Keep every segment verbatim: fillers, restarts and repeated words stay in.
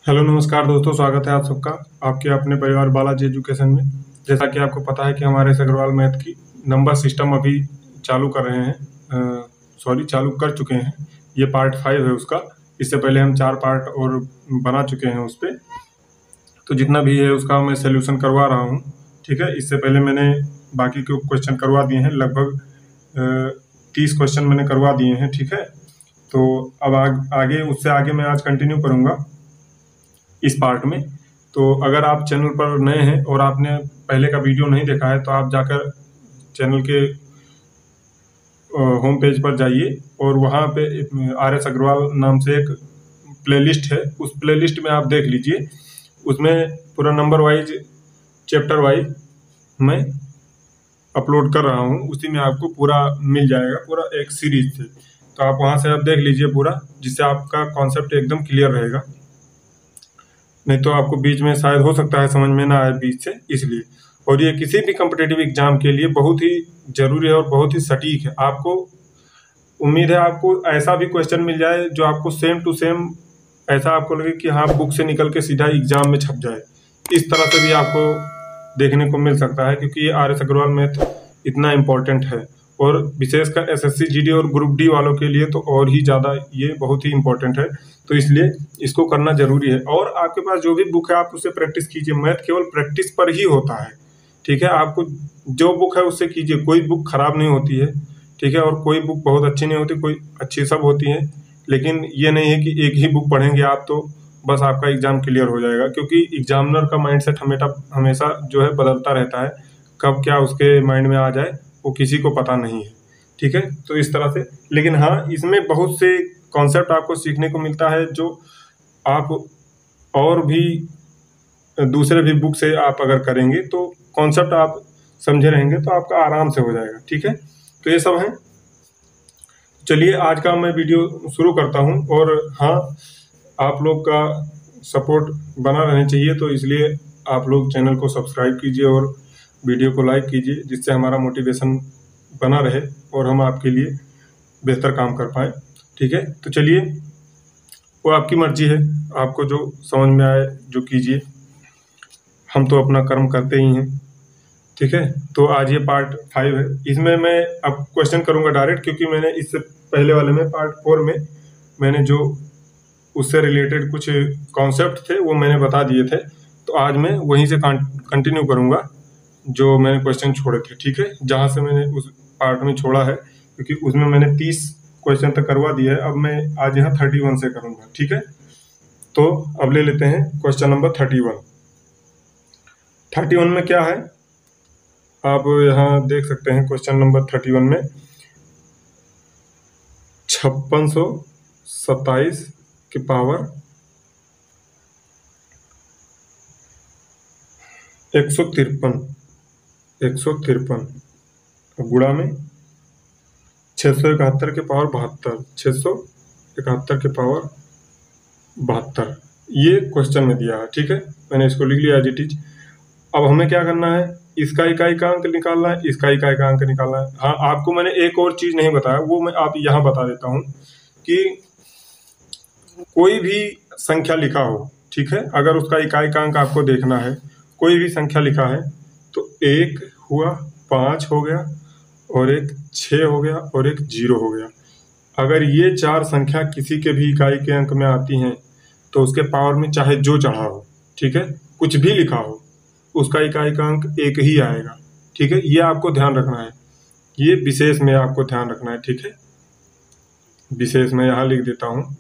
Hello नमस्कार दोस्तों, स्वागत है आप सबका आपके अपने परिवार बालाजी एजुकेशन में। जैसा कि आपको पता है कि हमारे एस अग्रवाल मैथ की नंबर सिस्टम अभी चालू कर रहे हैं, सॉरी चालू कर चुके हैं। ये पार्ट फाइव है उसका। इससे पहले हम चार पार्ट और बना चुके हैं उस पर, तो जितना भी है उसका मैं सोल्यूशन करवा रहा हूँ। ठीक है, इससे पहले मैंने बाकी के क्वेश्चन करवा दिए हैं, लगभग तीस क्वेश्चन मैंने करवा दिए हैं। ठीक है, तो अब आग, आगे उससे आगे मैं आज कंटिन्यू करूँगा इस पार्ट में। तो अगर आप चैनल पर नए हैं और आपने पहले का वीडियो नहीं देखा है तो आप जाकर चैनल के होम पेज पर जाइए और वहाँ पे आर एस अग्रवाल नाम से एक प्लेलिस्ट है, उस प्लेलिस्ट में आप देख लीजिए। उसमें पूरा नंबर वाइज, चैप्टर वाइज मैं अपलोड कर रहा हूँ, उसी में आपको पूरा मिल जाएगा, पूरा एक सीरीज से। तो आप वहाँ से आप देख लीजिए पूरा, जिससे आपका कॉन्सेप्ट एकदम क्लियर रहेगा। नहीं तो आपको बीच में शायद हो सकता है समझ में ना आए बीच से, इसलिए। और ये किसी भी कॉम्पिटिटिव एग्जाम के लिए बहुत ही जरूरी है और बहुत ही सटीक है। आपको उम्मीद है आपको ऐसा भी क्वेश्चन मिल जाए जो आपको सेम टू सेम ऐसा आपको लगे कि हाँ बुक से निकल के सीधा एग्जाम में छप जाए। इस तरह से भी आपको देखने को मिल सकता है, क्योंकि ये आर एस अग्रवाल मैथ इतना इम्पोर्टेंट है। और विशेषकर S S C G D और ग्रुप डी वालों के लिए तो और ही ज़्यादा ये बहुत ही इम्पोर्टेंट है। तो इसलिए इसको करना जरूरी है। और आपके पास जो भी बुक है आप उससे प्रैक्टिस कीजिए। मैथ केवल प्रैक्टिस पर ही होता है। ठीक है, आपको जो बुक है उससे कीजिए। कोई बुक खराब नहीं होती है, ठीक है, और कोई बुक बहुत अच्छी नहीं होती, कोई अच्छी सब होती है। लेकिन ये नहीं है कि एक ही बुक पढ़ेंगे आप तो बस आपका एग्जाम क्लियर हो जाएगा, क्योंकि एग्जामिनर का माइंडसेट हमेशा हमेशा जो है बदलता रहता है। कब क्या उसके माइंड में आ जाए वो किसी को पता नहीं है। ठीक है, तो इस तरह से। लेकिन हाँ, इसमें बहुत से कॉन्सेप्ट आपको सीखने को मिलता है जो आप और भी दूसरे भी बुक से आप अगर करेंगे तो कॉन्सेप्ट आप समझे रहेंगे तो आपका आराम से हो जाएगा। ठीक है, तो ये सब है। चलिए आज का मैं वीडियो शुरू करता हूँ। और हाँ, आप लोग का सपोर्ट बना रहना चाहिए, तो इसलिए आप लोग चैनल को सब्सक्राइब कीजिए और वीडियो को लाइक कीजिए, जिससे हमारा मोटिवेशन बना रहे और हम आपके लिए बेहतर काम कर पाए। ठीक है, तो चलिए, वो आपकी मर्जी है, आपको जो समझ में आए जो कीजिए। हम तो अपना कर्म करते ही हैं। ठीक है, तो आज ये पार्ट फाइव है। इसमें मैं अब क्वेश्चन करूंगा डायरेक्ट, क्योंकि मैंने इससे पहले वाले में पार्ट फोर में मैंने जो उससे रिलेटेड कुछ कॉन्सेप्ट थे वो मैंने बता दिए थे। तो आज मैं वहीं से कंटिन्यू करूंगा जो मैंने क्वेश्चन छोड़े थे। ठीक है, जहाँ से मैंने उस पार्ट में छोड़ा है, क्योंकि उसमें मैंने तीस क्वेश्चन तक करवा दिया है। अब मैं आज यहाँ थर्टी वन से करूँगा। ठीक है, तो अब ले लेते हैं question number thirty one. Thirty one में क्या है आप यहाँ देख सकते हैं। क्वेश्चन नंबर थर्टी वन में छप्पन सौ सत्ताईस के पावर एक सौ तिरपन एक सौ तिरपन गुणा में छः सौ इकहत्तर के पावर बहत्तर छः सौ इकहत्तर के पावर बहत्तर, ये क्वेश्चन में दिया है। ठीक है, मैंने इसको लिख लिया एज इट इज। अब हमें क्या करना है, इसका इकाई का अंक निकालना है, इसका इकाई का अंक निकालना है। हाँ, आपको मैंने एक और चीज नहीं बताया, वो मैं आप यहाँ बता देता हूँ कि कोई भी संख्या लिखा हो, ठीक है, अगर उसका इकाई का अंक आपको देखना है, कोई भी संख्या लिखा है तो एक हुआ, पाँच हो गया, और एक छः हो गया, और एक जीरो हो गया। अगर ये चार संख्या किसी के भी इकाई के अंक में आती हैं तो उसके पावर में चाहे जो चढ़ा हो, ठीक है, कुछ भी लिखा हो, उसका इकाई का अंक एक ही आएगा। ठीक है, ये आपको ध्यान रखना है, ये विशेष में आपको ध्यान रखना है। ठीक है, विशेष में यहाँ लिख देता हूँ।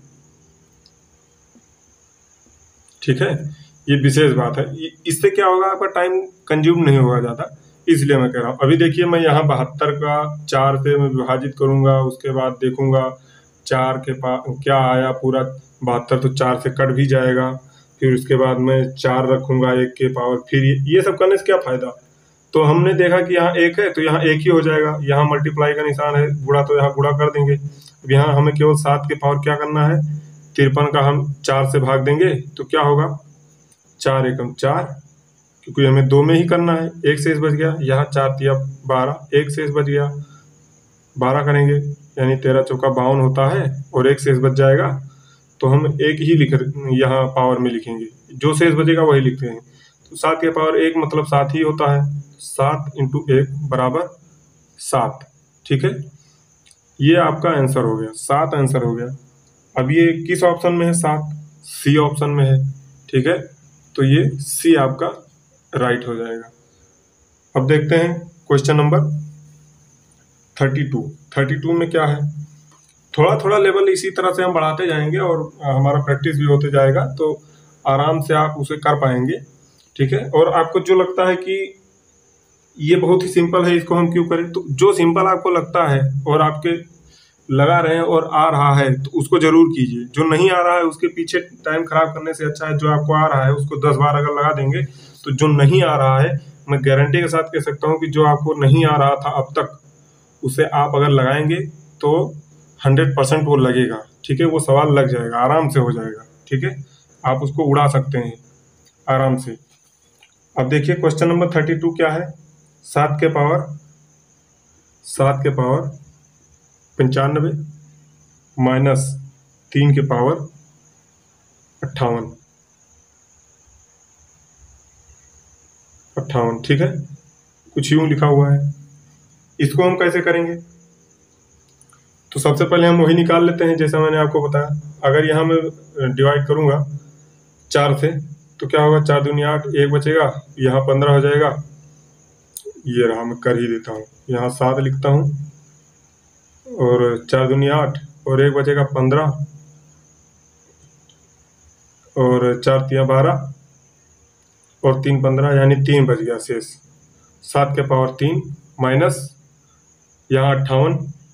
ठीक है, ये विशेष बात है। इससे क्या होगा, आपका टाइम कंज्यूम नहीं होगा ज़्यादा, इसलिए मैं कह रहा हूँ। अभी देखिए, मैं यहाँ बहत्तर का चार से मैं विभाजित करूँगा, उसके बाद देखूँगा चार के पास क्या आया, पूरा बहत्तर तो चार से कट भी जाएगा। फिर उसके बाद मैं चार रखूँगा एक के पावर, फिर ये, ये सब करने से क्या फ़ायदा। तो हमने देखा कि यहाँ एक है तो यहाँ एक ही हो जाएगा, यहाँ मल्टीप्लाई का निशान है, गुणा तो यहाँ गुणा कर देंगे। अब यहाँ हमें केवल सात के पावर क्या करना है, तिरपन का हम चार से भाग देंगे तो क्या होगा, चार एकम चार, क्योंकि हमें दो में ही करना है। एक शेष बच गया, यहाँ चार तिया बारह, एक शेष बच गया, बारह करेंगे यानी तेरह चौका बावन होता है, और एक शेष बच जाएगा तो हम एक ही लिख यहाँ पावर में लिखेंगे, जो शेष बचेगा वही लिखते हैं। तो सात के पावर एक मतलब सात ही होता है, सात इंटू एक बराबर सात। ठीक है, ये आपका आंसर हो गया, सात आंसर हो गया। अब ये किस ऑप्शन में है? सात सी ऑप्शन में है। ठीक है, तो ये सी आपका राइट हो जाएगा। अब देखते हैं question number thirty two. Thirty two में क्या है, थोड़ा थोड़ा लेवल इसी तरह से हम बढ़ाते जाएंगे और हमारा प्रैक्टिस भी होते जाएगा, तो आराम से आप उसे कर पाएंगे। ठीक है, और आपको जो लगता है कि ये बहुत ही सिंपल है, इसको हम क्यों करें, तो जो सिंपल आपको लगता है और आपके लगा रहे हैं और आ रहा है तो उसको जरूर कीजिए। जो नहीं आ रहा है उसके पीछे टाइम खराब करने से अच्छा है जो आपको आ रहा है उसको दस बार अगर लगा देंगे तो जो नहीं आ रहा है, मैं गारंटी के साथ कह सकता हूँ कि जो आपको नहीं आ रहा था अब तक, उसे आप अगर लगाएंगे तो हंड्रेड परसेंट वो लगेगा। ठीक है, वो सवाल लग जाएगा, आराम से हो जाएगा। ठीक है, आप उसको उड़ा सकते हैं आराम से। अब देखिए क्वेश्चन नंबर थर्टी टू क्या है, सात के पावर सात के पावर पंचानवे माइनस तीन के पावर अट्ठावन अट्ठावन ठीक है, कुछ यूं लिखा हुआ है। इसको हम कैसे करेंगे, तो सबसे पहले हम वही निकाल लेते हैं जैसा मैंने आपको बताया। अगर यहाँ मैं डिवाइड करूँगा चार से तो क्या होगा, चार दूनी आठ, एक बचेगा, यहाँ पंद्रह हो जाएगा। ये रहा, मैं कर ही देता हूँ, यहाँ सात लिखता हूँ और चार दूनी आठ और एक बचेगा पंद्रह और चार तिया बारह और तीन पंद्रह, यानी तीन बच गया शेष। सात के पावर तीन माइनस यहाँ अट्ठावन,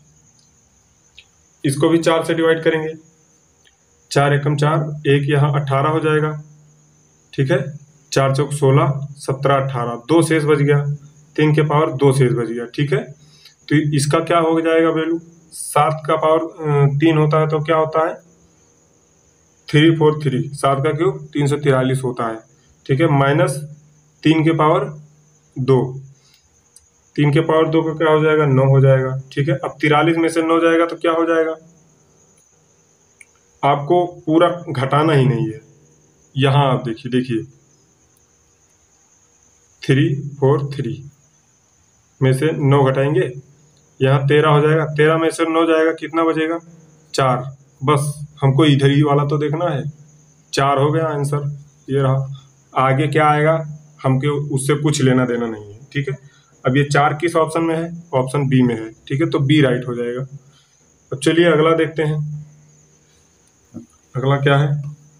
इसको भी चार से डिवाइड करेंगे, चार एकम चार, एक यहाँ अट्ठारह हो जाएगा। ठीक है, चार चौक सोलह, सत्रह अट्ठारह, दो शेष बच गया, तीन के पावर दो शेष बच गया। ठीक है, तो इसका क्या हो जाएगा वैल्यू, सात का पावर तीन होता है तो क्या होता है, थ्री फोर थ्री, सात का क्यूब तीन सौ तिरालीस होता है। ठीक है, माइनस तीन के पावर दो, तीन के पावर दो का क्या हो जाएगा, नौ हो जाएगा। ठीक है, अब तिरालीस में से नौ जाएगा तो क्या हो जाएगा, आपको पूरा घटाना ही नहीं है। यहाँ आप देखिए देखिए थ्री फोर थ्री में से नौ घटाएंगे, यहाँ तेरह हो जाएगा, तेरह में से नौ जाएगा, कितना बचेगा, चार। बस हमको इधर ही वाला तो देखना है, चार हो गया आंसर, ये रहा। आगे क्या आएगा हमको उससे कुछ लेना देना नहीं है। ठीक है, अब ये चार किस ऑप्शन में है, ऑप्शन बी में है। ठीक है, तो बी राइट हो जाएगा। अब चलिए अगला देखते हैं, अगला क्या है,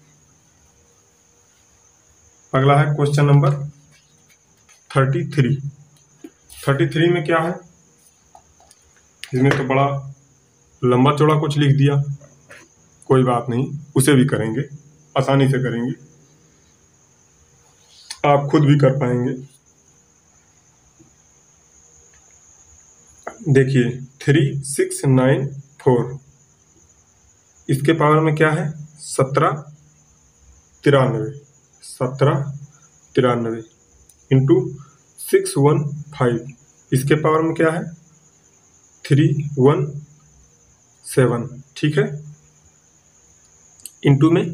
अगला है question number thirty three. Thirty three में क्या है, इसमें तो बड़ा लंबा चौड़ा कुछ लिख दिया, कोई बात नहीं, उसे भी करेंगे, आसानी से करेंगे, आप खुद भी कर पाएंगे। देखिए थ्री सिक्स नाइन फोर, इसके पावर में क्या है, सत्रह तिरानवे, सत्रह तिरानवे इंटू सिक्स वन फाइव, इसके पावर में क्या है, थ्री वन सेवन। ठीक है, इंटू में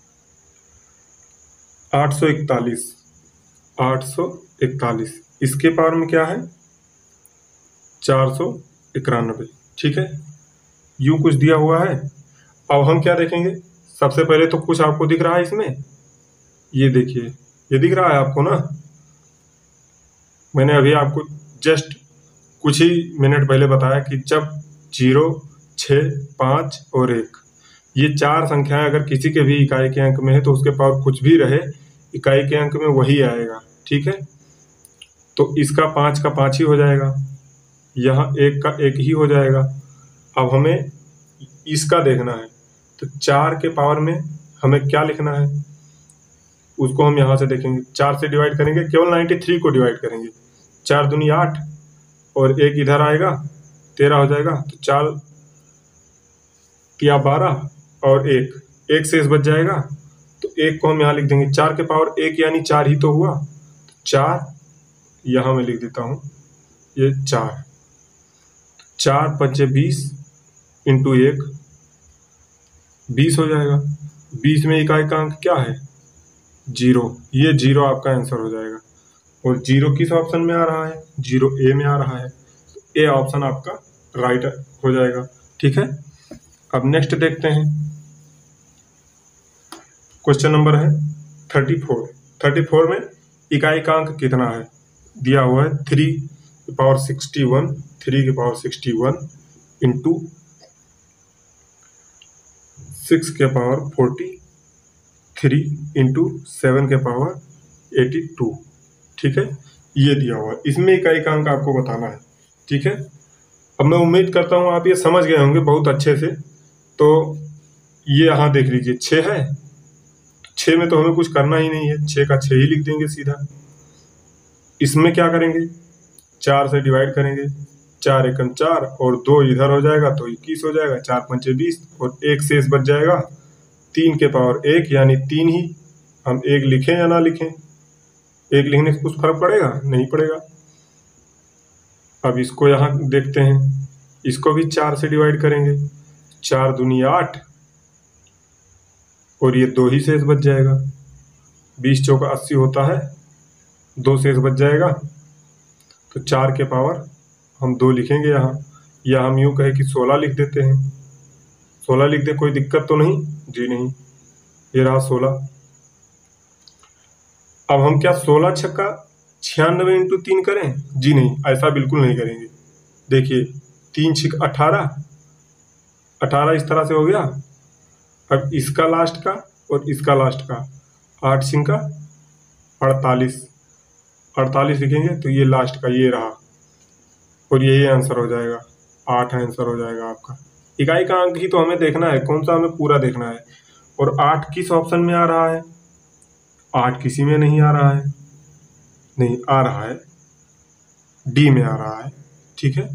आठ सौ इकतालीस, आठ सौ इकतालीस, इसके पावर में क्या है, चार सौ इक्यानवे। ठीक है, यूं कुछ दिया हुआ है। अब हम क्या देखेंगे, सबसे पहले तो कुछ आपको दिख रहा है इसमें, ये देखिए, ये दिख रहा है आपको ना, मैंने अभी आपको जस्ट कुछ ही मिनट पहले बताया कि जब जीरो, छः, पाँच और एक, ये चार संख्याएं अगर किसी के भी इकाई के अंक में है तो उसके पावर कुछ भी रहे, इकाई के अंक में वही आएगा। ठीक है, तो इसका पाँच का पाँच ही हो जाएगा, यहाँ एक का एक ही हो जाएगा। अब हमें इसका देखना है, तो चार के पावर में हमें क्या लिखना है, उसको हम यहाँ से देखेंगे, चार से डिवाइड करेंगे, केवल नाइन्टी थ्री को डिवाइड करेंगे, चार दूनी आठ और एक इधर आएगा, तेरह हो जाएगा, तो चार या बारह और एक, एक शेष बच जाएगा, तो एक को हम यहाँ लिख देंगे, चार के पावर एक यानी चार ही तो हुआ, तो चार यहाँ मैं लिख देता हूँ, ये चार, चार पंचे बीस इंटू एक, बीस हो जाएगा। बीस में इकाई का अंक क्या है? जीरो। ये जीरो आपका आंसर हो जाएगा। और जीरो किस ऑप्शन में आ रहा है? जीरो ए में आ रहा है। तो ए ऑप्शन आपका राइट हो जाएगा। ठीक है, अब नेक्स्ट देखते हैं। क्वेश्चन नंबर है थर्टी फोर। थर्टी फोर में इकाई का अंक कितना है? दिया हुआ है थ्री की पावर सिक्सटी वन, थ्री की power sixty one into six के power forty three into seven के पावर एटी टू। ठीक है, ये दिया हुआ है। इसमें इकाई का अंक आपको बताना है। ठीक है, अब मैं उम्मीद करता हूँ आप ये समझ गए होंगे बहुत अच्छे से। तो ये यहाँ देख लीजिए, छः है। छः में तो हमें कुछ करना ही नहीं है, छः का छः ही लिख देंगे सीधा। इसमें क्या करेंगे? चार से डिवाइड करेंगे, चार एकम चार और दो इधर हो जाएगा तो इक्कीस हो जाएगा, चार पंचे बीस और एक शेष बच जाएगा तीन के पावर एक, यानी तीन ही। हम एक लिखें या ना लिखें, एक लिखने से कुछ फर्क पड़ेगा? नहीं पड़ेगा। अब इसको यहाँ देखते हैं, इसको भी चार से डिवाइड करेंगे, चार दूनी आठ और ये दो ही शेष बच जाएगा। बीस चौका अस्सी होता है, दो शेष बच जाएगा। तो चार के पावर हम दो लिखेंगे यहाँ, या हम यूँ कहें कि सोलह लिख देते हैं। सोलह लिख दे, कोई दिक्कत तो नहीं? जी नहीं, ये रहा सोलह। अब हम क्या सोलह छक्का छियानवे इंटू तीन करें? जी नहीं, ऐसा बिल्कुल नहीं करेंगे। देखिए, तीन छिक अठारह, अठारह इस तरह से हो गया। अब इसका लास्ट का और इसका लास्ट का, आठ छिंग का अड़तालीस, अड़तालीस लिखेंगे तो ये लास्ट का ये रहा और यही आंसर हो जाएगा। आठ आंसर हो जाएगा आपका। इकाई का अंक ही तो हमें देखना है, कौन सा हमें पूरा देखना है। और आठ किस ऑप्शन में आ रहा है? आठ किसी में नहीं आ रहा है, नहीं आ रहा है, डी में आ रहा है। ठीक है,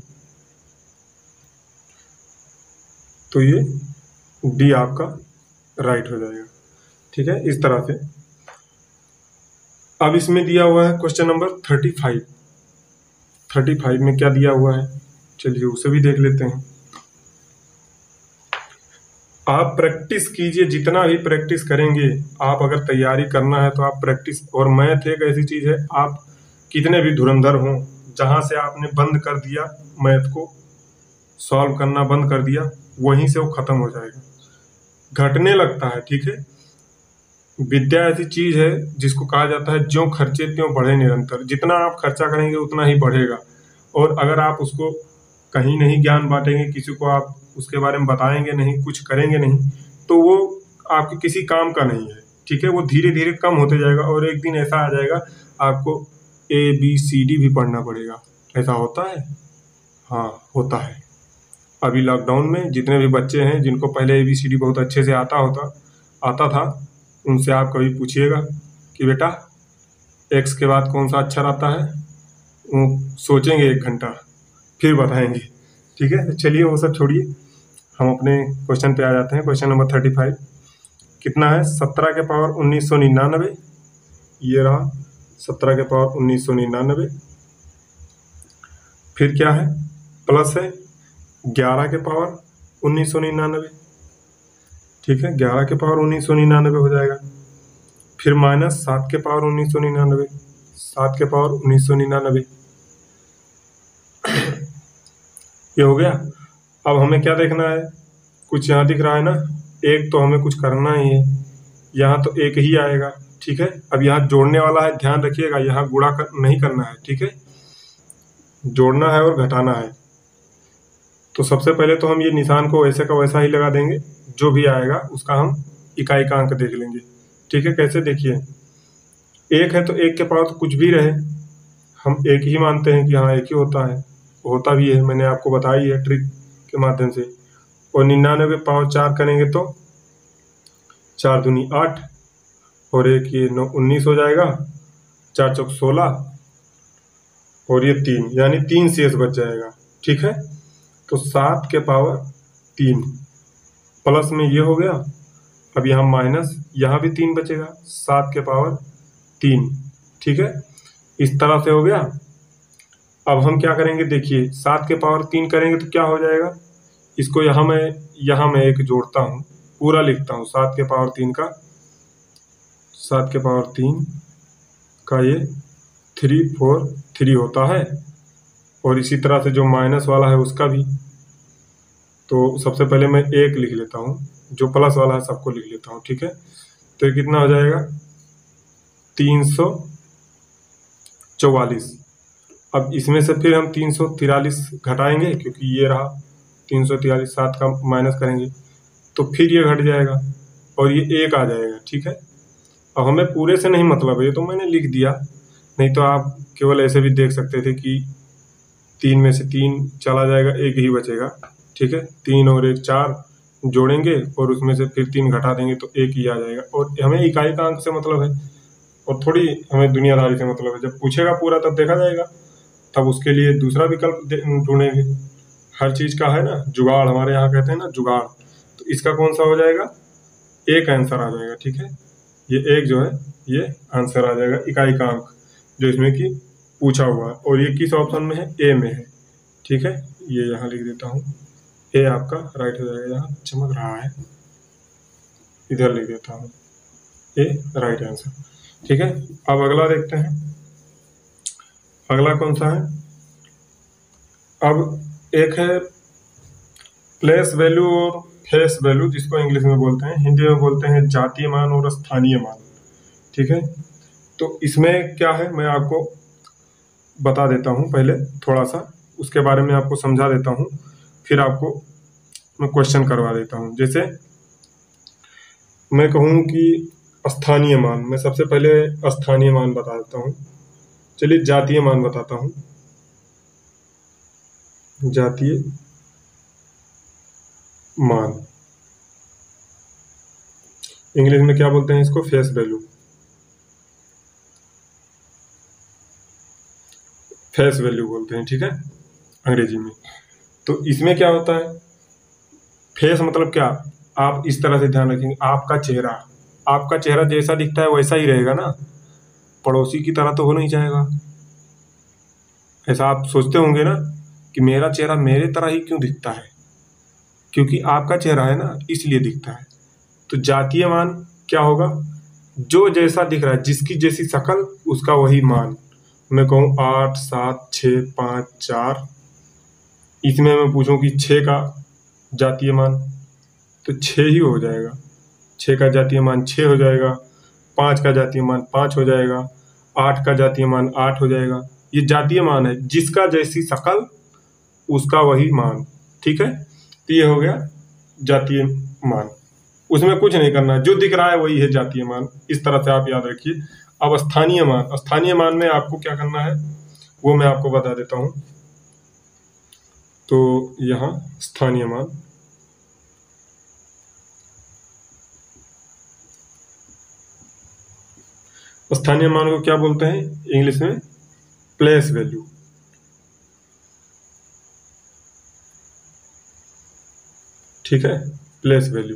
तो ये डी आपका राइट हो जाएगा। ठीक है, इस तरह से। अब इसमें दिया हुआ है question number thirty five. Thirty five में क्या दिया हुआ है, चलिए उसे भी देख लेते हैं। आप प्रैक्टिस कीजिए, जितना भी प्रैक्टिस करेंगे आप, अगर तैयारी करना है तो आप प्रैक्टिस। और मैथ एक ऐसी चीज़ है, आप कितने भी धुरंधर हों, जहाँ से आपने बंद कर दिया मैथ को सॉल्व करना बंद कर दिया, वहीं से वो ख़त्म हो जाएगा, घटने लगता है। ठीक है, विद्या ऐसी चीज़ है जिसको कहा जाता है ज्यों खर्चे त्यों बढ़े निरंतर। जितना आप खर्चा करेंगे उतना ही बढ़ेगा। और अगर आप उसको कहीं नहीं ज्ञान बांटेंगे, किसी को आप उसके बारे में बताएंगे नहीं, कुछ करेंगे नहीं, तो वो आपके किसी काम का नहीं है। ठीक है, वो धीरे धीरे कम होते जाएगा और एक दिन ऐसा आ जाएगा आपको ए बी सी डी भी पढ़ना पड़ेगा। ऐसा होता है? हाँ, होता है। अभी लॉकडाउन में जितने भी बच्चे हैं जिनको पहले ए बी सी डी बहुत अच्छे से आता होता आता था, उनसे आप कभी पूछिएगा कि बेटा एक्स के बाद कौन सा अक्षर आता है, वो सोचेंगे एक घंटा, फिर बताएंगे। ठीक है, चलिए वो सब छोड़िए, हम अपने क्वेश्चन पे आ जाते हैं। क्वेश्चन नंबर थर्टी फाइव कितना है? सत्रह के पावर उन्नीस सौ निन्यानवे। ये रहा सत्रह के पावर उन्नीस सौ निन्यानवे। फिर क्या है? प्लस है ग्यारह के पावर उन्नीस सौ निन्यानवे। ठीक है, ग्यारह के पावर उन्नीस सौ निन्यानवे हो जाएगा। फिर माइनस सात के पावर उन्नीस सौ निन्यानवे, सात के पावर उन्नीस सौ निन्यानवे। ये हो गया। अब हमें क्या देखना है? कुछ यहाँ दिख रहा है ना, एक तो हमें कुछ करना ही है, यहाँ तो एक ही आएगा। ठीक है, अब यहाँ जोड़ने वाला है, ध्यान रखिएगा, यहाँ गुणा कर, नहीं करना है। ठीक है, जोड़ना है और घटाना है। तो सबसे पहले तो हम ये निशान को वैसे का वैसा ही लगा देंगे, जो भी आएगा उसका हम इकाई का अंक देख लेंगे। ठीक है, कैसे? देखिए, एक है तो एक के पावर तो कुछ भी रहे, हम एक ही मानते हैं कि हाँ एक ही होता है, होता भी है, मैंने आपको बताई है ट्रिक के माध्यम से। और निन्यानवे पावर चार करेंगे तो चार दूनी आठ और एक ये नौ उन्नीस हो जाएगा, चार चौक सोलह और ये तीन, यानी तीन शेष बच जाएगा। ठीक है, तो सात के पावर तीन प्लस में ये हो गया। अब यहाँ माइनस, यहाँ भी तीन बचेगा, सात के पावर तीन। ठीक है, इस तरह से हो गया। अब हम क्या करेंगे? देखिए, सात के पावर तीन करेंगे तो क्या हो जाएगा? इसको यहाँ मैं यहाँ मैं एक जोड़ता हूँ, पूरा लिखता हूँ, सात के पावर तीन का सात के पावर तीन का ये थ्री फोर थ्री होता है, और इसी तरह से जो माइनस वाला है उसका भी। तो सबसे पहले मैं एक लिख लेता हूँ, जो प्लस वाला है सबको लिख लेता हूँ, ठीक है। तो ये कितना हो जाएगा, तीन सौ चौवालीस। अब इसमें से फिर हम तीन सौ तिरालीस घटाएंगे, क्योंकि ये रहा तीन सौ तिरालीस, सात का माइनस करेंगे तो फिर ये घट जाएगा और ये एक आ जाएगा, ठीक है। अब हमें पूरे से नहीं मतलब है, ये तो मैंने लिख दिया, नहीं तो आप केवल ऐसे भी देख सकते थे कि तीन में से तीन चला जाएगा, एक ही बचेगा, ठीक है। तीन और एक चार जोड़ेंगे और उसमें से फिर तीन घटा देंगे तो एक ही आ जाएगा, और हमें इकाई का अंक से मतलब है और थोड़ी हमें दुनियादारी से मतलब है। जब पूछेगा पूरा तब देखा जाएगा, तब उसके लिए दूसरा विकल्प ढूंढेंगे। हर चीज़ का है ना जुगाड़, हमारे यहाँ कहते हैं ना जुगाड़। तो इसका कौन सा हो जाएगा, एक आंसर आ जाएगा, ठीक है। ये एक जो है ये आंसर आ जाएगा, इकाई का अंक जो इसमें कि पूछा हुआ है, और ये किस ऑप्शन में है, ए में है, ठीक है। ये यहाँ लिख देता हूँ, ए आपका राइट हो जाएगा, यहाँ चमक रहा है, इधर लिख देता हूँ, ए राइट आंसर, ठीक है। अब अगला देखते हैं, अगला कौन सा है। अब एक है प्लेस वैल्यू और फेस वैल्यू, जिसको इंग्लिश में बोलते हैं, हिंदी में बोलते हैं जातीय मान और स्थानीय मान, ठीक है। तो इसमें क्या है मैं आपको बता देता हूँ पहले थोड़ा सा, उसके बारे में आपको समझा देता हूँ, फिर आपको मैं क्वेश्चन करवा देता हूँ। जैसे मैं कहूँ कि स्थानीय मान, मैं सबसे पहले स्थानीय मान बता देता हूँ। चलिए जातीय मान बताता हूँ। जातीय मान इंग्लिश में क्या बोलते हैं इसको, फेस वैल्यू, फेस वैल्यू बोलते हैं, ठीक है, अंग्रेजी में। तो इसमें क्या होता है, फेस मतलब क्या, आप इस तरह से ध्यान रखेंगे, आपका चेहरा, आपका चेहरा जैसा दिखता है वैसा ही रहेगा ना, पड़ोसी की तरह तो हो नहीं जाएगा। ऐसा आप सोचते होंगे ना कि मेरा चेहरा मेरे तरह ही क्यों दिखता है, क्योंकि आपका चेहरा है ना, इसलिए दिखता है। तो जातीय मान क्या होगा, जो जैसा दिख रहा है, जिसकी जैसी शक्ल उसका वही मान। मैं कहूँ आठ सात छः पाँच चार, इसमें मैं पूछूं कि छः का जातीय मान, तो छः ही हो जाएगा, छः का जातीय मान छः हो जाएगा, पाँच का जातीय मान पाँच हो जाएगा, आठ का जातीय मान आठ हो जाएगा। ये जातीय मान है, जिसका जैसी शक्ल उसका वही मान, ठीक है। तो ये हो गया जातीय मान, उसमें कुछ नहीं करना, जो दिख रहा है वही है जातीय मान, इस तरह से आप याद रखिए। अब स्थानीय मान, स्थानीय मान में आपको क्या करना है वो मैं आपको बता देता हूँ। तो यहाँ स्थानीय मान, स्थानीय मान को क्या बोलते हैं इंग्लिश में, प्लेस वैल्यू, ठीक है, प्लेस वैल्यू।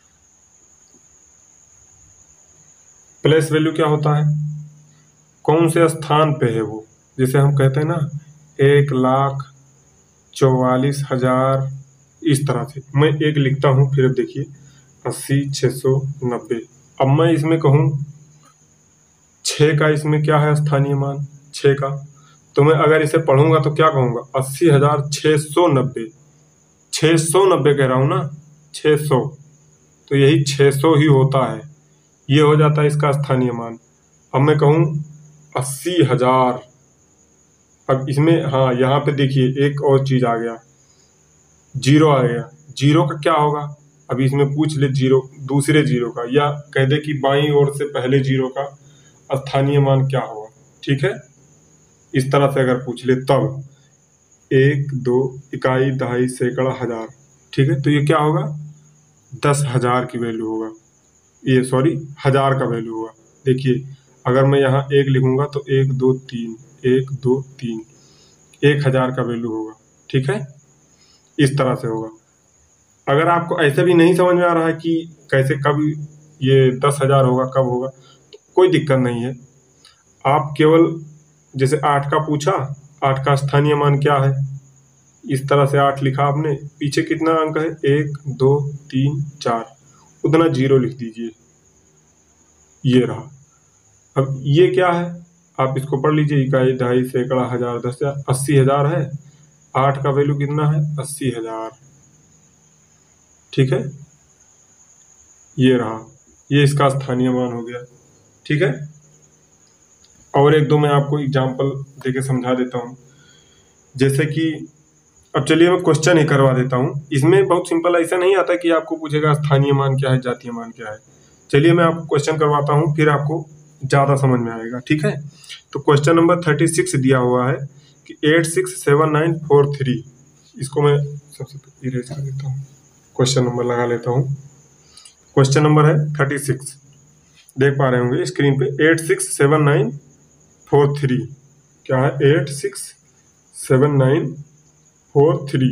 प्लेस वैल्यू क्या होता है, कौन से स्थान पे है वो, जैसे हम कहते हैं ना एक लाख चौवालीस हजार, इस तरह से मैं एक लिखता हूँ, फिर अब देखिए अस्सी छः सौ नब्बे। अब मैं इसमें कहूँ छः का, इसमें क्या है स्थानीय मान छः का, तो मैं अगर इसे पढ़ूंगा तो क्या कहूँगा, अस्सी हजार छः सौ नब्बे, छः सौ नब्बे कह रहा हूँ ना, छः सौ, तो यही छः सौ ही होता है, ये हो जाता है इसका स्थानीय मान। अब मैं कहूँ अस्सी हजार, अब इसमें हाँ यहाँ पे देखिए एक और चीज आ गया, जीरो आ गया, जीरो का क्या होगा, अभी इसमें पूछ ले जीरो, दूसरे जीरो का, या कह दे कि बाईं ओर से पहले जीरो का स्थानीय मान क्या होगा, ठीक है। इस तरह से अगर पूछ ले तब एक दो इकाई दहाई सैकड़ा हजार, ठीक है, तो ये क्या होगा, दस हजार की वैल्यू होगा, ये सॉरी हजार का वैल्यू होगा। देखिए अगर मैं यहाँ एक लिखूंगा तो एक दो तीन, एक दो तीन, एक हजार का वैल्यू होगा, ठीक है, इस तरह से होगा। अगर आपको ऐसे भी नहीं समझ में आ रहा है कि कैसे कब ये दस हजार होगा कब होगा, तो कोई दिक्कत नहीं है, आप केवल जैसे आठ का पूछा, आठ का स्थानीय मान क्या है, इस तरह से आठ लिखा आपने, पीछे कितना अंक है, एक दो तीन चार, उतना जीरो लिख दीजिए। ये रहा। अब ये क्या है आप इसको पढ़ लीजिए। इकाई, ढाई, सैकड़ा, हजार, दस हजार, अस्सी हजार है। आठ का वैल्यू कितना है? अस्सी हजार। ठीक है, ये रहा, ये इसका स्थानीय मान हो गया। ठीक है, और एक दो मैं आपको एग्जाम्पल देके समझा देता हूँ। जैसे कि अब चलिए मैं क्वेश्चन ही करवा देता हूँ। इसमें बहुत सिंपल, ऐसा नहीं आता कि आपको पूछेगा स्थानीय मान क्या है, जातीय मान क्या है। चलिए मैं आपको क्वेश्चन करवाता हूँ, फिर आपको ज़्यादा समझ में आएगा। ठीक है, तो क्वेश्चन नंबर थर्टी सिक्स दिया हुआ है कि eight six seven nine four three. इसको मैं सबसे इरेज कर देता हूँ, क्वेश्चन नंबर लगा लेता हूँ। क्वेश्चन नंबर है थर्टी सिक्स, देख पा रहे होंगे स्क्रीन पे। Eight six seven nine four three क्या है? Eight six seven nine four three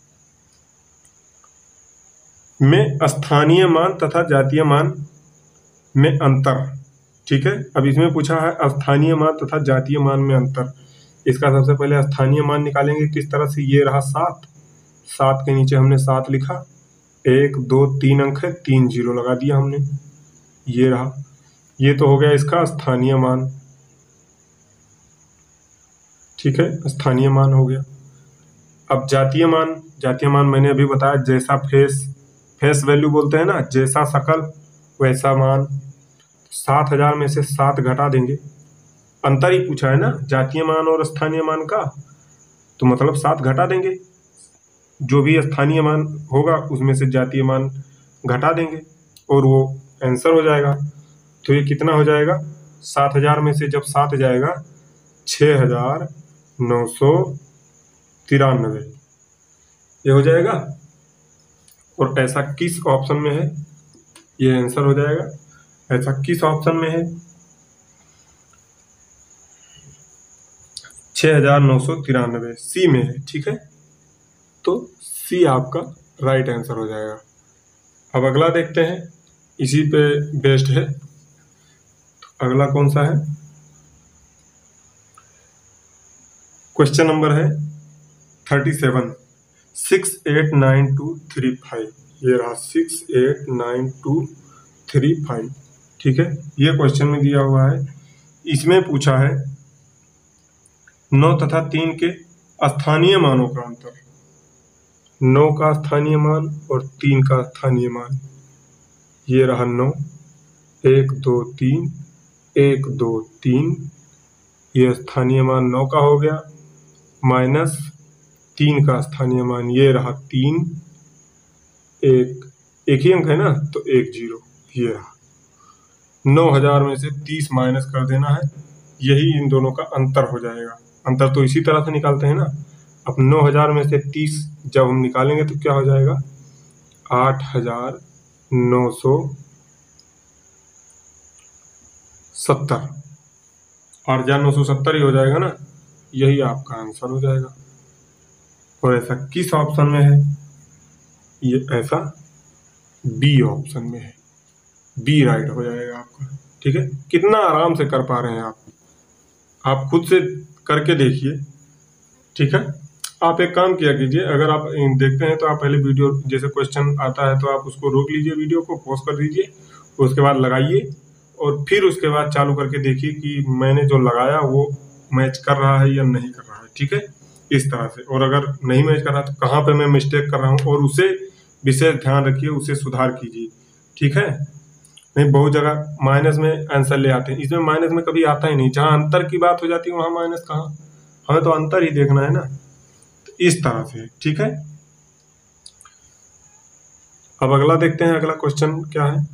में स्थानीय मान तथा जातीय मान में अंतर। ठीक है, अब इसमें पूछा है स्थानीय मान तथा जातीय मान में अंतर। इसका सबसे पहले स्थानीय मान निकालेंगे किस तरह से। ये रहा सात, सात के नीचे हमने सात लिखा, एक दो तीन अंक है, तीन जीरो लगा दिया हमने। ये रहा, ये तो हो गया इसका स्थानीय मान। ठीक है, स्थानीय मान हो गया। अब जातीय मान, जातीय मान मैंने अभी बताया, जैसा फेस, फेस वैल्यू बोलते हैं ना, जैसा शकल वैसा मान। सात हजार में से सात घटा देंगे, अंतर ही पूछा है ना जातीय मान और स्थानीय मान का, तो मतलब सात घटा देंगे। जो भी स्थानीय मान होगा उसमें से जातीय मान घटा देंगे और वो आंसर हो जाएगा। तो ये कितना हो जाएगा? सात हजार में से जब सात जाएगा, छः हजार नौ सौ तिरानवे ये हो जाएगा। और ऐसा किस ऑप्शन में है? ये आंसर हो जाएगा। ऐसा किस ऑप्शन में है? छः हजार नौ सौ तिरानवे सी में है। ठीक है, तो सी आपका राइट आंसर हो जाएगा। अब अगला देखते हैं, इसी पे बेस्ड है। तो अगला कौन सा है? क्वेश्चन नंबर है thirty seven, six eight nine two three five. ये रहा six eight nine two three five. ठीक है, ये क्वेश्चन में दिया हुआ है। इसमें पूछा है नौ तथा तीन के स्थानीय मानों का अंतर। नौ का स्थानीय मान और तीन का स्थानीय मान। ये रहा नौ, एक दो तीन, एक दो तीन, ये स्थानीय मान नौ का हो गया, माइनस तीन का स्थानीय मान, ये रहा तीन, एक एक ही अंक है ना, तो एक जीरो। ये रहा नौ हजार में से तीस माइनस कर देना है, यही इन दोनों का अंतर हो जाएगा। अंतर तो इसी तरह से निकालते हैं ना। अब नौ हजार में से तीस जब हम निकालेंगे तो क्या हो जाएगा? आठ हजार नौ सौ सत्तर, आठ हजार नौ सौ सत्तर ही हो जाएगा ना, यही आपका आंसर हो जाएगा। और ऐसा किस ऑप्शन में है? ये ऐसा बी ऑप्शन में है। बी राइट हो जाएगा आपका। ठीक है, कितना आराम से कर पा रहे हैं आप आप खुद से करके देखिए। ठीक है, आप एक काम किया कीजिए, अगर आप देखते हैं तो आप पहले वीडियो, जैसे क्वेश्चन आता है तो आप उसको रोक लीजिए, वीडियो को पॉज कर दीजिए, उसके बाद लगाइए और फिर उसके बाद चालू करके देखिए कि मैंने जो लगाया वो मैच कर रहा है या नहीं कर रहा है। ठीक है, इस तरह से। और अगर नहीं मैच कर रहा तो कहाँ पे मैं मिस्टेक कर रहा हूँ और उसे विशेष ध्यान रखिए, उसे सुधार कीजिए। ठीक है, नहीं बहुत जगह माइनस में आंसर ले आते हैं, इसमें माइनस में कभी आता ही नहीं। जहाँ अंतर की बात हो जाती है वहाँ माइनस कहाँ, हमें तो अंतर ही देखना है ना। तो इस तरह से। ठीक है, अब अगला देखते हैं, अगला क्वेश्चन क्या है।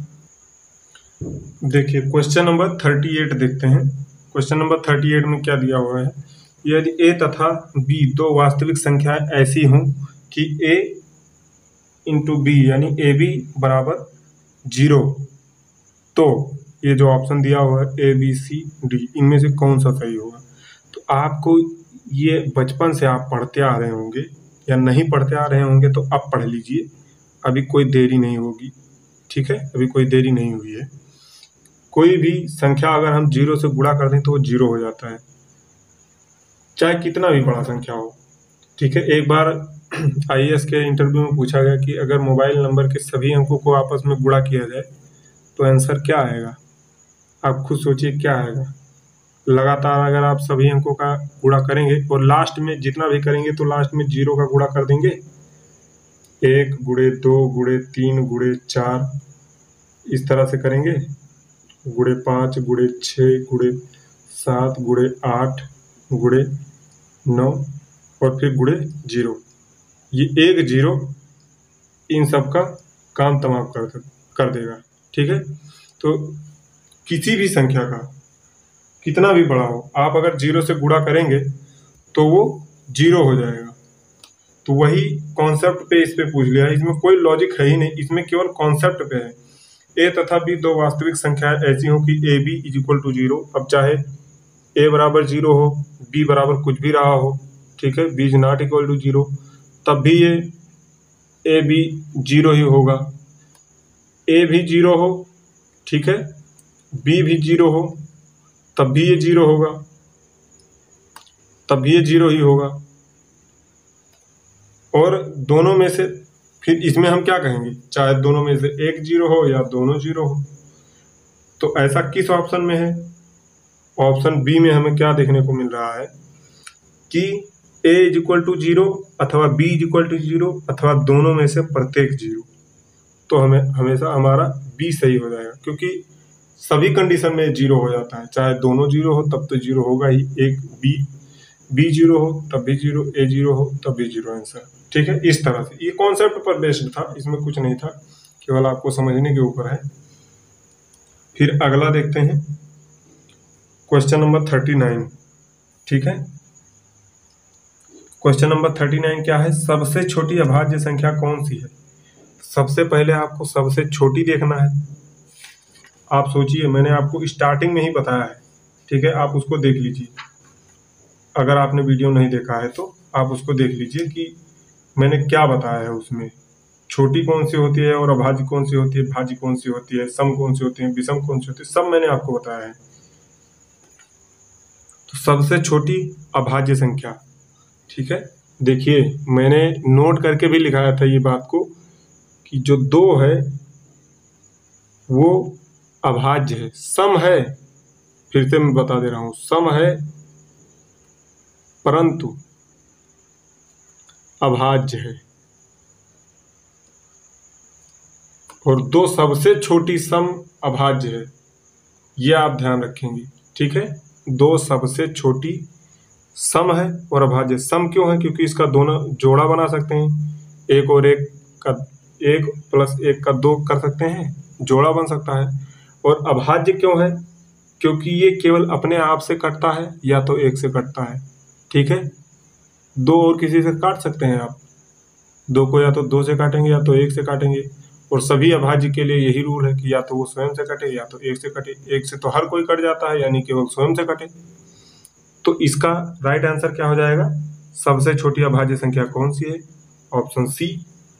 देखिए क्वेश्चन नंबर थर्टी एट देखते हैं। क्वेश्चन नंबर थर्टी एट में क्या दिया हुआ है? यदि ए तथा बी दो वास्तविक संख्याएं ऐसी हों कि ए इंटू बी यानी ए बी बराबर जीरो, तो ये जो ऑप्शन दिया हुआ है ए बी सी डी, इनमें से कौन सा सही होगा? तो आपको ये बचपन से आप पढ़ते आ रहे होंगे या नहीं पढ़ते आ रहे होंगे तो अब पढ़ लीजिए, अभी कोई देरी नहीं होगी। ठीक है, अभी कोई देरी नहीं हुई है। कोई भी संख्या अगर हम जीरो से गुणा कर दें तो वो जीरो हो जाता है, चाहे कितना भी बड़ा संख्या हो। ठीक है, एक बार आई ए एस के इंटरव्यू में पूछा गया कि अगर मोबाइल नंबर के सभी अंकों को आपस में गुणा किया जाए तो आंसर क्या आएगा। आप खुद सोचिए क्या आएगा। लगातार अगर आप सभी अंकों का गुणा करेंगे और लास्ट में जितना भी करेंगे तो लास्ट में जीरो का गुणा कर देंगे। एक गुणे दो गुणे तीन गुणे चार इस तरह से करेंगे, गुणे पाँच गुणे छः गुणे सात गुणे आठ गुणे नौ और फिर गुणे जीरो। ये एक जीरो इन सब का काम तमाम कर कर देगा। ठीक है, तो किसी भी संख्या का कितना भी बड़ा हो, आप अगर जीरो से गुणा करेंगे तो वो जीरो हो जाएगा। तो वही कॉन्सेप्ट पे इस पे पूछ लिया है। इसमें कोई लॉजिक है ही नहीं, इसमें केवल कॉन्सेप्ट पे है। ए तथा बी दो वास्तविक संख्याएं ऐसी हो कि a b is equal to zero. अब चाहे ए बराबर जीरो हो, बी बराबर कुछ भी रहा हो, ठीक है, b is not equal to zero, तब भी ये ए बी जीरो ही होगा। ए भी जीरो हो, ठीक है, बी भी जीरो हो, तब भी ये जीरो होगा, तब भी ये जीरो ही होगा। और दोनों में से फिर इसमें हम क्या कहेंगे, चाहे दोनों में से एक जीरो हो या दोनों जीरो हो। तो ऐसा किस ऑप्शन में है? ऑप्शन बी में हमें क्या देखने को मिल रहा है कि a is equal to zero अथवा b is equal to zero अथवा दोनों में से प्रत्येक जीरो। तो हमें हमेशा हमारा बी सही हो जाएगा, क्योंकि सभी कंडीशन में जीरो हो जाता है। चाहे दोनों जीरो हो तब तो जीरो होगा ही, एक बी बी जीरो हो तब भी जीरो, ए जीरो हो तब भी जीरो आंसर। ठीक है, इस तरह से ये कॉन्सेप्ट पर बेस्ड था, इसमें कुछ नहीं था, केवल आपको समझने के ऊपर है। फिर अगला देखते हैं, क्वेश्चन नंबर थर्टी नाइन। ठीक है, क्वेश्चन नंबर थर्टी नाइन क्या है, सबसे छोटी अभाज्य संख्या कौन सी है। सबसे पहले आपको सबसे छोटी देखना है। आप सोचिए, मैंने आपको स्टार्टिंग में ही बताया है, ठीक है, आप उसको देख लीजिए। अगर आपने वीडियो नहीं देखा है तो आप उसको देख लीजिए कि मैंने क्या बताया है उसमें। छोटी कौन सी होती है और अभाज्य कौन सी होती है, भाज्य कौन सी होती है, सम कौन सी होती है, विषम कौन सी होती है, सब मैंने आपको बताया है। तो सबसे छोटी अभाज्य संख्या, ठीक है, देखिए मैंने नोट करके भी लिखाया था ये बात को कि जो दो है वो अभाज्य है, सम है, फिर से मैं बता दे रहा हूं, सम है परंतु अभाज्य है। और दो सबसे छोटी सम अभाज्य है, ये आप ध्यान रखेंगे। ठीक है, दो सबसे छोटी सम है और अभाज्य। सम क्यों है? क्योंकि इसका दोनों जोड़ा बना सकते हैं, एक और एक का एक प्लस एक का दो कर सकते हैं, जोड़ा बन सकता है। और अभाज्य क्यों है? क्योंकि ये केवल अपने आप से कटता है या तो एक से कटता है। ठीक है, दो और किसी से काट सकते हैं आप, दो को या तो दो से काटेंगे या तो एक से काटेंगे। और सभी अभाज्य के लिए यही रूल है कि या तो वो स्वयं से कटे या तो एक से कटे। एक से तो हर कोई कट जाता है, यानी केवल स्वयं से कटे। तो इसका राइट आंसर क्या हो जाएगा? सबसे छोटी अभाज्य संख्या कौन सी है? ऑप्शन सी,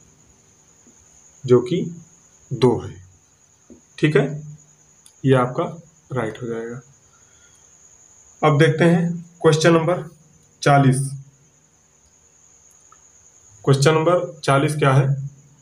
जो कि दो है। ठीक है, ये आपका राइट हो जाएगा। अब देखते हैं क्वेश्चन नंबर चालीस। क्वेश्चन नंबर चालीस क्या है,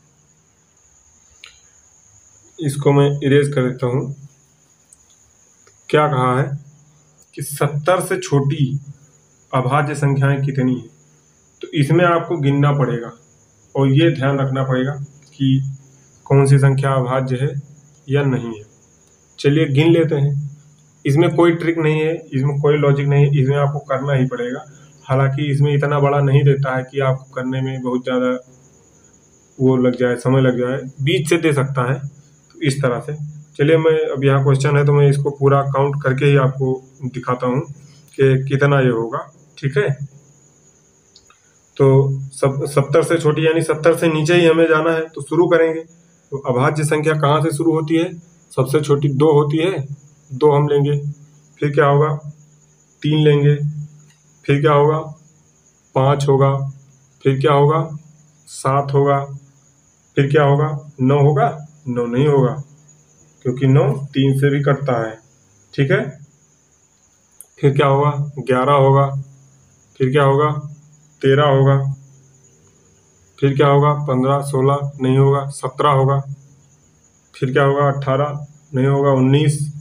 इसको मैं इरेज कर देता हूं। क्या कहा है कि सत्तर से छोटी अभाज्य संख्याएं कितनी है। तो इसमें आपको गिनना पड़ेगा और ये ध्यान रखना पड़ेगा कि कौन सी संख्या अभाज्य है या नहीं है। चलिए गिन लेते हैं। इसमें कोई ट्रिक नहीं है, इसमें कोई लॉजिक नहीं है, इसमें आपको करना ही पड़ेगा। हालांकि इसमें इतना बड़ा नहीं देता है कि आपको करने में बहुत ज़्यादा वो लग जाए, समय लग जाए, बीच से दे सकता है। तो इस तरह से चलिए, मैं अब यहाँ क्वेश्चन है तो मैं इसको पूरा काउंट करके ही आपको दिखाता हूँ कि कितना ये होगा। ठीक है, तो सब सत्तर से छोटी यानी सत्तर से नीचे ही हमें जाना है, तो शुरू करेंगे। तो अभाज्य संख्या कहाँ से शुरू होती है? सबसे छोटी दो होती है, दो हम लेंगे, फिर क्या होगा, तीन लेंगे, फिर क्या होगा, पाँच होगा, फिर क्या होगा, सात होगा, फिर क्या होगा, नौ होगा। नौ नहीं होगा, क्योंकि नौ तीन से भी कटता है। ठीक है, फिर क्या होगा, ग्यारह होगा, फिर क्या होगा, तेरह होगा, फिर क्या होगा, पंद्रह, सोलह नहीं होगा, सत्रह होगा, फिर क्या होगा, अट्ठारह नहीं होगा, उन्नीस,